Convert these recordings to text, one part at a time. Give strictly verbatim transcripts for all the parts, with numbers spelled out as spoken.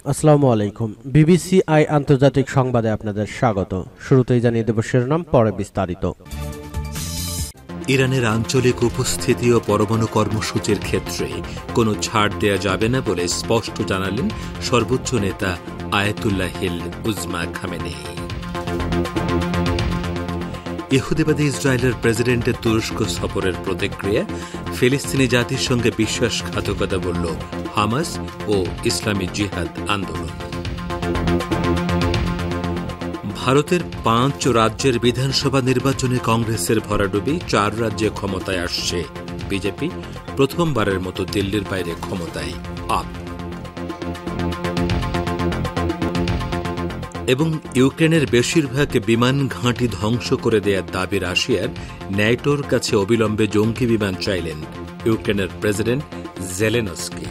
আসসালামু আলাইকুম। বিবিসিআই আন্তর্জাতিক সংবাদে আপনাদের স্বাগত। শুরুতেই জানিয়ে দেব শিরোনাম, পরে বিস্তারিত। ইরানের আঞ্চলিক উপস্থিতি ও পরমাণু কর্মসূচির ক্ষেত্রে কোনো ছাড় দেয়া যাবে না বলে স্পষ্ট জানালেন সর্বোচ্চ নেতা আয়াতুল্লাহিল উজমা খামেনেই। ইহুদিবাদী ইসরায়েলের প্রেসিডেন্টের তুরস্ক সফরের প্রতিক্রিয়া, ফিলিস্তিনি জাতির সঙ্গে বিশ্বাসঘাতকতা বলল হামাস ও ইসলামী জিহাদ আন্দোলন। ভারতের পাঁচ রাজ্যের বিধানসভা নির্বাচনে কংগ্রেসের ভরাডুবি, চার রাজ্যে ক্ষমতায় আসছে বিজেপি, প্রথমবারের মতো দিল্লির বাইরে ক্ষমতায় আপ। এবং ইউক্রেনের বেশিরভাগ বিমান ঘাঁটি ধ্বংস করে দেওয়ার দাবি রাশিয়ার, ন্যাটোর কাছে অবিলম্বে জঙ্গি বিমান চাইলেন ইউক্রেনের প্রেসিডেন্ট জেলেনস্কি।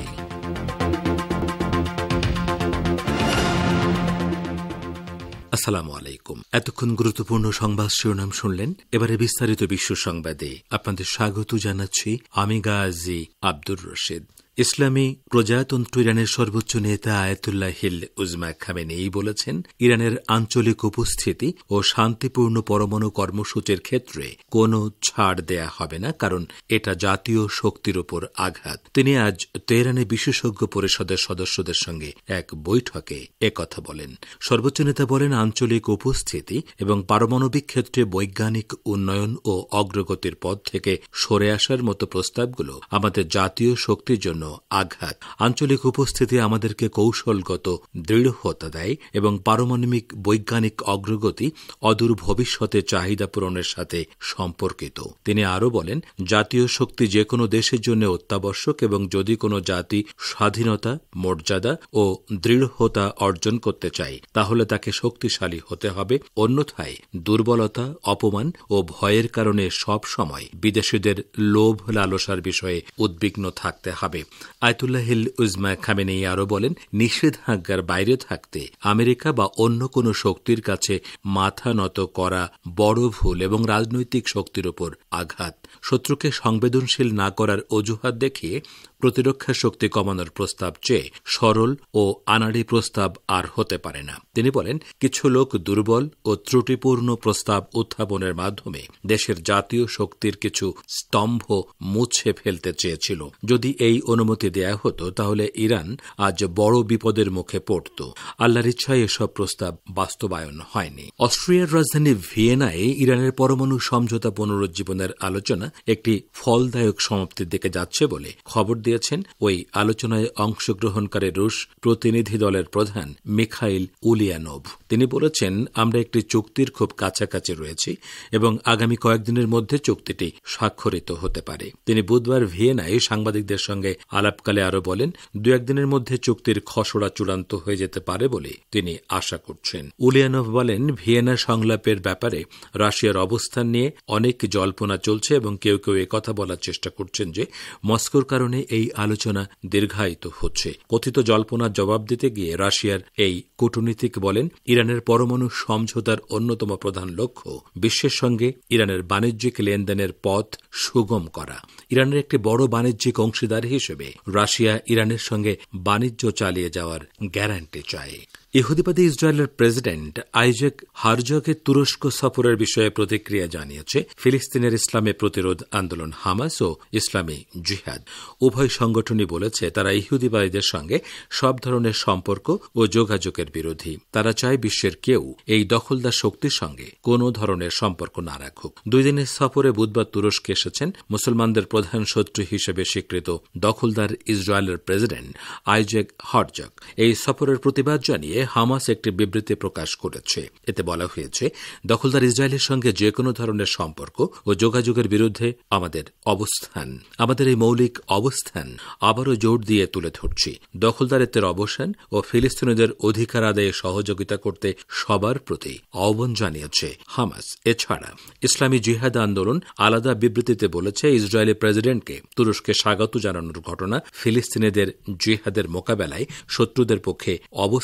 আসসালামু আলাইকুম। এতক্ষণ গুরুত্বপূর্ণ সংবাদ শিরোনাম শুনলেন। এবারে বিস্তারিত বিশ্ব সংবাদে আপনাদের স্বাগত জানাচ্ছি আমি গাজী আব্দুর রশিদ। ইসলামী প্রজাতন্ত্র ইরানের সর্বোচ্চ নেতা আয়াতুল্লাহিল উজমা খামেনেই বলেছেন, ইরানের আঞ্চলিক উপস্থিতি ও শান্তিপূর্ণ পরমাণু কর্মসূচির ক্ষেত্রে কোনো ছাড় দেয়া হবে না, কারণ এটা জাতীয় শক্তির উপর আঘাত। তিনি আজ তেহরানে বিশেষজ্ঞ পরিষদের সদস্যদের সঙ্গে এক বৈঠকে একথা বলেন। সর্বোচ্চ নেতা বলেন, আঞ্চলিক উপস্থিতি এবং পারমাণবিক ক্ষেত্রে বৈজ্ঞানিক উন্নয়ন ও অগ্রগতির পথ থেকে সরে আসার মতো প্রস্তাবগুলো আমাদের জাতীয় শক্তির জন্য আঘাত। আঞ্চলিক উপস্থিতি আমাদেরকে কৌশলগত দৃঢ়তা দেয় এবং পারমাণবিক বৈজ্ঞানিক অগ্রগতি অদূর ভবিষ্যতে চাহিদা পূরণের সাথে সম্পর্কিত। তিনি আরও বলেন, জাতীয় শক্তি যে কোনো দেশের জন্য অত্যাবশ্যক এবং যদি কোনো জাতি স্বাধীনতা, মর্যাদা ও দৃঢ়তা অর্জন করতে চায় তাহলে তাকে শক্তিশালী হতে হবে, অন্যথায় দুর্বলতা, অপমান ও ভয়ের কারণে সব সময় বিদেশিদের লোভ লালসার বিষয়ে উদ্বিগ্ন থাকতে হবে। আয়াতুল্লাহিল উজমা খামেনেই আরও বলেন, নিষেধাজ্ঞার বাইরে থাকতে আমেরিকা বা অন্য কোনো শক্তির কাছে মাথা নত করা বড় ভুল এবং রাজনৈতিক শক্তির ওপর আঘাত। শত্রুকে সংবেদনশীল না করার অজুহাত দেখিয়ে প্রতিরক্ষা শক্তি কমানোর প্রস্তাব চেয়ে সরল ও আনাড়ি প্রস্তাব আর হতে পারে না। তিনি বলেন, কিছু লোক দুর্বল ও ত্রুটিপূর্ণ প্রস্তাব উত্থাপনের মাধ্যমে দেশের জাতীয় শক্তির কিছু স্তম্ভ মুছে ফেলতে চেয়েছিল। যদি এই অনুমতি দেয়া হতো তাহলে ইরান আজ বড় বিপদের মুখে পড়ত। আল্লাহর ইচ্ছায় এসব প্রস্তাব বাস্তবায়ন হয়নি। অস্ট্রিয়ার রাজধানী ভিয়েনায় ইরানের পরমাণু সমঝোতা পুনরুজ্জীবনের আলোচনা একটি ফলদায়ক সমাপ্তির দিকে যাচ্ছে বলে খবর দিয়েছেন ওই আলোচনায় অংশগ্রহণকারী রুশ প্রতিনিধি দলের প্রধান মিখাইল উলিয়ানোভ। তিনি বলেছেন, আমরা একটি চুক্তির খুব কাছাকাছি রয়েছি এবং আগামী কয়েকদিনের মধ্যে চুক্তিটি স্বাক্ষরিত হতে পারে। তিনি বুধবার ভিয়েনায় সাংবাদিকদের সঙ্গে আলাপকালে আরও বলেন, দু একদিনের মধ্যে চুক্তির খসড়া চূড়ান্ত হয়ে যেতে পারে বলে তিনি আশা করছেন। উলিয়ানোভ বলেন, ভিয়েনা সংলাপের ব্যাপারে রাশিয়ার অবস্থান নিয়ে অনেক জল্পনা চলছে এবং কেউ কেউ একথা বলার চেষ্টা করছেন যে মস্কোর কারণে এই আলোচনা দীর্ঘায়িত হচ্ছে। কথিত জল্পনার জবাব দিতে গিয়ে রাশিয়ার এই কূটনীতিক বলেন, ইরানের পরমাণু সমঝোতার অন্যতম প্রধান লক্ষ্য বিশ্বের সঙ্গে ইরানের বাণিজ্যিক লেনদেনের পথ সুগম করা। ইরানের একটি বড় বাণিজ্যিক অংশীদার হিসেবে রাশিয়া ইরানের সঙ্গে বাণিজ্য চালিয়ে যাওয়ার গ্যারান্টি চায়। ইহুদিবাদী ইসরায়েলের প্রেসিডেন্ট আইজাক হারজগের তুরস্ক সফরের বিষয়ে প্রতিক্রিয়া জানিয়েছে ফিলিস্তিনের ইসলামী প্রতিরোধ আন্দোলন হামাস ও ইসলামী জিহাদ। উভয় সংগঠনই বলেছে তারা ইহুদিবাদীদের সঙ্গে সব ধরনের সম্পর্ক ও যোগাযোগের বিরোধী। তারা চায় বিশ্বের কেউ এই দখলদার শক্তির সঙ্গে কোনো ধরনের সম্পর্ক না রাখুক। দুই দিনের সফরে বুধবার তুরস্কে এসেছেন মুসলমানদের প্রধান শত্রু হিসেবে স্বীকৃত দখলদার ইসরায়েলের প্রেসিডেন্ট আইজাক হারজগ। এই সফরের প্রতিবাদ জানিয়ে হামাস একটি বিবৃতি প্রকাশ করেছে। এতে বলা হয়েছে, দখলদার ইসরায়েলের সঙ্গে যে কোনো ধরনের সম্পর্ক ও যোগাযোগের বিরুদ্ধে আমাদের অবস্থান। আমাদের এই মৌলিক অবস্থান আবারও জোর দিয়ে তুলে ধরছি। দখলদারিত্বের অবসান ও ফিলিস্তিনিদের অধিকার আদায়ে সহযোগিতা করতে সবার প্রতি আহ্বান জানিয়েছে হামাস। এছাড়া ইসলামী জিহাদ আন্দোলন আলাদা বিবৃতিতে বলেছে, ইসরায়েলি প্রেসিডেন্টকে তুরস্কে স্বাগত জানানোর ঘটনা ফিলিস্তিনিদের জিহাদের মোকাবেলায় শত্রুদের পক্ষে অবস্থান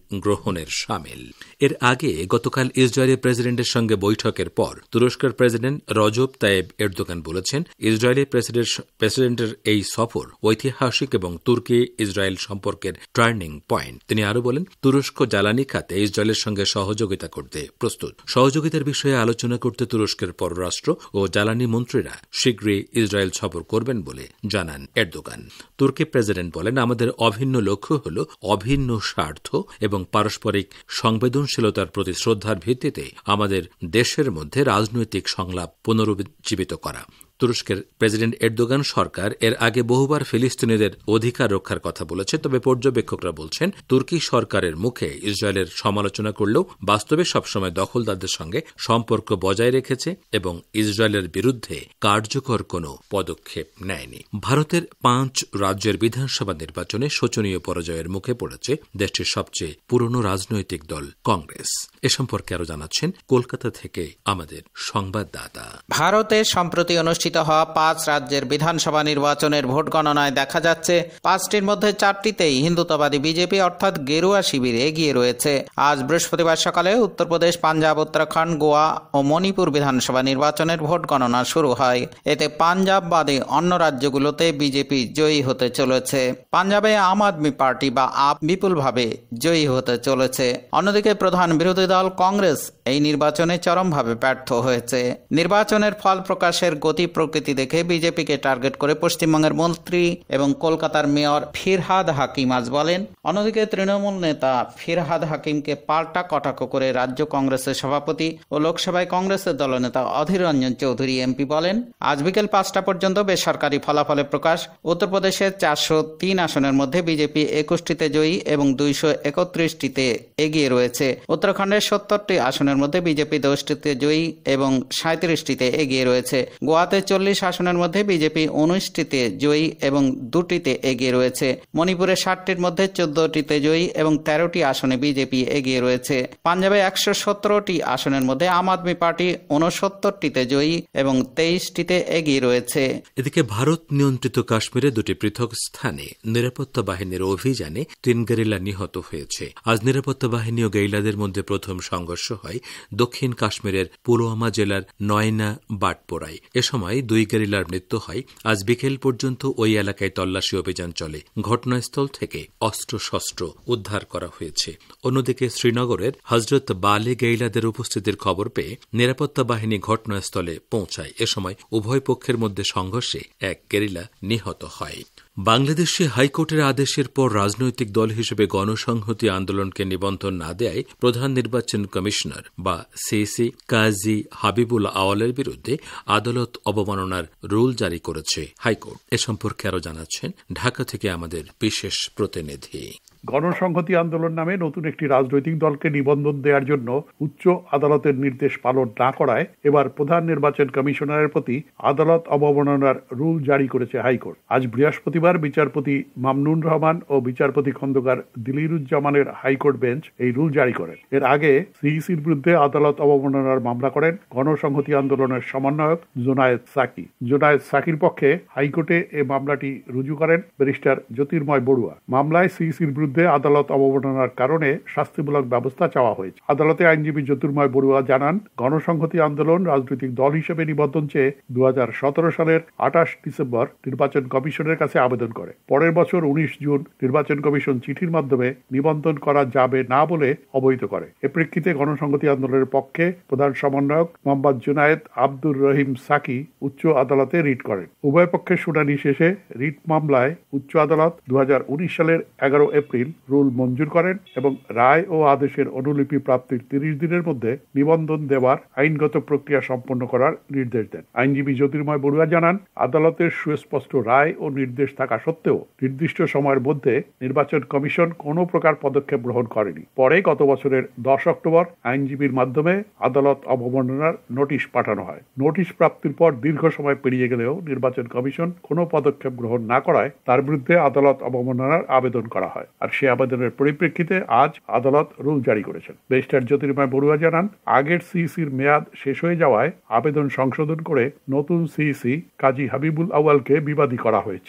গ্রহণের শামিল। এর আগে গতকাল ইসরায়েলি প্রেসিডেন্টের সঙ্গে বৈঠকের পর তুরস্কের প্রেসিডেন্ট রজব তাইব এরদোগান বলেছেন, ইসরায়েলি প্রেসিডেন্টের এই সফর ঐতিহাসিক এবং তুর্কি ইসরায়েল সম্পর্কের টার্নিং পয়েন্ট। তিনি আরও বলেন, তুরস্ক জ্বালানি খাতে ইসরায়েলের সঙ্গে সহযোগিতা করতে প্রস্তুত। সহযোগিতার বিষয়ে আলোচনা করতে তুরস্কের পররাষ্ট্র ও জ্বালানি মন্ত্রীরা শীঘ্রই ইসরায়েল সফর করবেন বলে জানান এরদোগান। তুর্কি প্রেসিডেন্ট বলেন, আমাদের অভিন্ন লক্ষ্য হল অভিন্ন স্বার্থ এবং পারস্পরিক সংবেদনশীলতার প্রতি শ্রদ্ধার ভিত্তিতে আমাদের দেশের মধ্যে রাজনৈতিক সংলাপ পুনরুজ্জীবিত করা। তুরস্কের প্রেসিডেন্ট এরদোগান সরকার এর আগে বহুবার ফিলিস্তিনিদের অধিকার রক্ষার কথা বলেছে, তবে পর্যবেক্ষকরা বলছেন তুর্কি সরকারের মুখে ইসরায়েলের সমালোচনা করলেও বাস্তবে সবসময় দখলদারদের সঙ্গে সম্পর্ক বজায় রেখেছে এবং ইসরায়েলের বিরুদ্ধে কার্যকর কোনো পদক্ষেপ নেয়নি। ভারতের পাঁচ রাজ্যের বিধানসভা নির্বাচনে শোচনীয় পরাজয়ের মুখে পড়েছে দেশটির সবচেয়ে পুরনো রাজনৈতিক দল কংগ্রেস। এ সম্পর্কে আরও জানাচ্ছেন কলকাতা থেকে আমাদের সংবাদদাতা। ভারতে সম্প্রতি অনুষ্ঠিত হওয়া পাঁচ রাজ্যের বিধানসভা নির্বাচনের ভোট গণনায় দেখা যাচ্ছে পাঁচটির মধ্যে চারটিতেই হিন্দুত্ববাদী বিজেপি অর্থাৎ গেরুয়া শিবির এগিয়ে রয়েছে। আজ বৃহস্পতিবার সকালে উত্তরপ্রদেশ, পাঞ্জাব, উত্তরাখণ্ড, গোয়া ও মণিপুর বিধানসভা নির্বাচনের ভোট গণনা শুরু হয়। এতে পাঞ্জাব বাদে অন্য রাজ্যগুলোতে বিজেপি জয়ী হতে চলেছে। পাঞ্জাবে আম আদমি পার্টি বা আপ বিপুলভাবে জয়ী হতে চলেছে। অন্যদিকে প্রধান বিরোধী দল কংগ্রেস এই নির্বাচনে চরমভাবে ব্যর্থ হয়েছে। নির্বাচনের ফল প্রকাশের গতি প্রকৃতি দেখে বিজেপিকে টার্গেট করে পশ্চিমবঙ্গের মন্ত্রী এবং কলকাতার মেয়র ফিরহাদ হাকিম আজ বলেন। অন্যদিকে তৃণমূল নেতা ফিরহাদ হাকিমকে পাল্টা কটাক্ষ করে রাজ্য কংগ্রেসের সভাপতি ও লোকসভায় কংগ্রেসের দলনেতা অধীর রঞ্জন চৌধুরী এমপি বলেন, আজ বিকেল পাঁচটা পর্যন্ত বেসরকারি ফলাফলের প্রকাশ। উত্তরপ্রদেশের চারশো তিন আসনের মধ্যে বিজেপি একুশটিতে জয়ী এবং দুইশো একত্রিশটিতে এগিয়ে রয়েছে। উত্তরাখণ্ডের সত্তরটি আসনের মধ্যে বিজেপি দশটিতে জয়ী এবং সাঁত্রিশটিতে এগিয়ে রয়েছে। গোয়াতে চল্লিশ আসনের মধ্যে বিজেপি উনিশটিতে জয়ী এবং দুটিতে এগিয়ে রয়েছে। মণিপুরে ষাটটির মধ্যে চোদ্দটিতে জয়ী এবং তেরোটি আসনে বিজেপি এগিয়ে রয়েছে। পাঞ্জাবে একশো সতেরোটি আসনের মধ্যে আম আদমি পার্টি উনসত্তরটিতে জয়ী এবং তেইশটিতে এগিয়ে রয়েছে। এদিকে ভারত নিয়ন্ত্রিত কাশ্মীরে দুটি পৃথক স্থানে নিরাপত্তা বাহিনীর অভিযানে তিন গেরিলা নিহত হয়েছে। আজ নিরাপত্তা বাহিনী ও গেরিলাদের মধ্যে প্রথম সংঘর্ষ হয় দক্ষিণ কাশ্মীরের পুলওয়ামা জেলার নয়না বাটপোরায়। এ সময় দুই গেরিলার মৃত্যু হয়। আজ বিকেল পর্যন্ত ওই এলাকায় তল্লাশি অভিযান চলে। ঘটনাস্থল থেকে অস্ত্রশস্ত্র উদ্ধার করা হয়েছে। অন্যদিকে শ্রীনগরের হজরত বালে গেরিলাদের উপস্থিতির খবর পেয়ে নিরাপত্তা বাহিনী ঘটনাস্থলে পৌঁছায়। এ সময় উভয় পক্ষের মধ্যে সংঘর্ষে এক গেরিলা নিহত হয়। বাংলাদেশে হাইকোর্টের আদেশের পর রাজনৈতিক দল হিসেবে গণসংহতি আন্দোলনকে নিবন্ধন না দেয় প্রধান নির্বাচন কমিশনার বা সিইসি কাজী হাবিবুল আওয়ালের বিরুদ্ধে আদালত অবমাননার রুল জারি করেছে হাইকোর্ট। এ সম্পর্কে আরও জানাচ্ছেন ঢাকা থেকে আমাদের বিশেষ প্রতিনিধি। গণসংহতি আন্দোলন নামে নতুন একটি রাজনৈতিক দলকে নিবন্ধন দেওয়ার জন্য উচ্চ আদালতের নির্দেশ পালন না করায় এবার প্রধান নির্বাচন কমিশনারের প্রতি আদালত অবমাননার রুল জারি করেছে হাইকোর্ট। আজ বৃহস্পতিবার বিচারপতি মামনুন রহমান ও বিচারপতি খন্দকার দিলিরুজ্জামানের হাইকোর্ট বেঞ্চ এই রুল জারি করেন। এর আগে সিইসির বিরুদ্ধে আদালত অবমাননার মামলা করেন গণসংহতি আন্দোলনের সমন্বয়ক জোনায়েদ সাকি। জোনায়েদ সাকির পক্ষে হাইকোর্টে এ মামলাটি রুজু করেন ব্যারিস্টার জ্যোতির্ময় বড়ুয়া। মামলায় সিইসির বিরুদ্ধে আদালত অবমাননার কারণে শাস্তিমূলক ব্যবস্থা চাওয়া হয়েছে। আদালতে আইনজীবী জ্যোতির্ময় বড়ুয়া জানান, গণসংহতি আন্দোলন রাজনৈতিক দল হিসেবে নিবন্ধন চেয়ে দু হাজার সতেরো সালের আঠাশ ডিসেম্বর নির্বাচন কমিশনের কাছে আবেদন করে। পরের বছর উনিশ জুন নির্বাচন কমিশন চিঠির মাধ্যমে নিবন্ধন করা যাবে না বলে অবহিত করে। এ প্রেক্ষিতে গণসংহতি আন্দোলনের পক্ষে প্রধান সমন্বয়ক মোহাম্মদ জুনায়েদ আব্দুর রহিম সাকি উচ্চ আদালতে রিট করেন। উভয় পক্ষের শুনানি শেষে রিট মামলায় উচ্চ আদালত দু হাজার উনিশ সালের এগারো এপ্রিল রুল মঞ্জুর করেন এবং রায় ও আদেশের অনুলিপি প্রাপ্তির তিরিশ দিনের মধ্যে নিবন্ধন দেওয়ার আইনগত প্রক্রিয়া সম্পন্ন করার নির্দেশ দেন। আইনজীবী জ্যোতির্ময় বড়ুয়া জানান, আদালতের সুস্পষ্ট রায় ও নির্দেশ থাকা সত্ত্বেও নির্দিষ্ট সময়ের মধ্যে নির্বাচন কমিশন কোনো প্রকার পদক্ষেপ গ্রহণ করেনি। পরে গত বছরের দশ অক্টোবর আইনজীবীর মাধ্যমে আদালত অবমাননার নোটিশ পাঠানো হয়। নোটিশ প্রাপ্তির পর দীর্ঘ সময় পেরিয়ে গেলেও নির্বাচন কমিশন কোনো পদক্ষেপ গ্রহণ না করায় তার বিরুদ্ধে আদালত অবমাননার আবেদন করা হয়। আর সে আবেদনের পরিপ্রেক্ষিতে আজ আদালত রুল জারি করেছেন। ব্যারিস্টার জ্যোতির্ময় বড়ুয়া জানান, আগের সিইসির মেয়াদ শেষ হয়ে যাওয়ায় আবেদন সংশোধন করে নতুন সিইসি কাজী হাবিবুল আওয়ালকে বিবাদী করা হয়েছে। রুল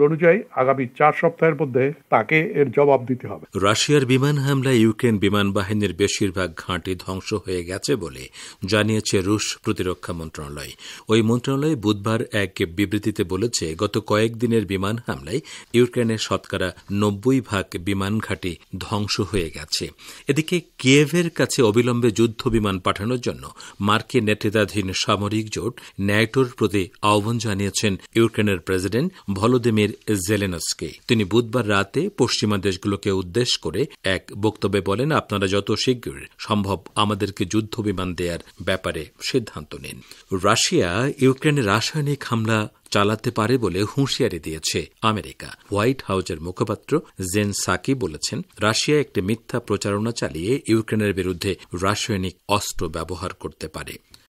অনুযায়ী আগামী চার সপ্তাহের মধ্যে তাকে এর জবাব দিতে হবে। রাশিয়ার বিমান হামলায় ইউক্রেন বিমান বাহিনীর বেশিরভাগ ঘাঁটি ধ্বংস হয়ে গেছে বলে জানিয়েছে রুশ প্রতিরক্ষা মন্ত্রণালয়। ওই মন্ত্রণালয় বুধবার এক বিবৃতিতে বলেছে, গত কয়েকদিনের বিমান হামলায় ইউক্রেনের শতকরা নব্বই ভাগ বিমান ঘাঁটি ধ্বংস হয়ে গেছে। এদিকে কিয়েভের কাছে অবিলম্বে যুদ্ধ বিমান পাঠানোর জন্য মার্কিন নেতৃত্বাধীন সামরিক জোট ন্যাটোর প্রতি আহ্বান জানিয়েছেন ইউক্রেনের প্রেসিডেন্ট ভলোদিমির জেলেনস্কি। তিনি বুধবার রাতে পশ্চিমা দেশগুলোকে উদ্দেশ্য করে এক বক্তব্যে বলেন, আপনারা যত শীঘ্র সম্ভব আমাদেরকে যুদ্ধ বিমান দেওয়ার ব্যাপারে সিদ্ধান্ত নিন। রাশিয়া ইউক্রেনে রাসায়নিক হামলা চালাতে পারে বলে হুঁশিয়ারি দিয়েছে আমেরিকা। হোয়াইট হাউসের মুখপাত্র জেন সাকি বলেছেন, রাশিয়া একটি মিথ্যা প্রচারণা চালিয়ে ইউক্রেনের বিরুদ্ধে রাসায়নিক অস্ত্র ব্যবহার করতে পারে।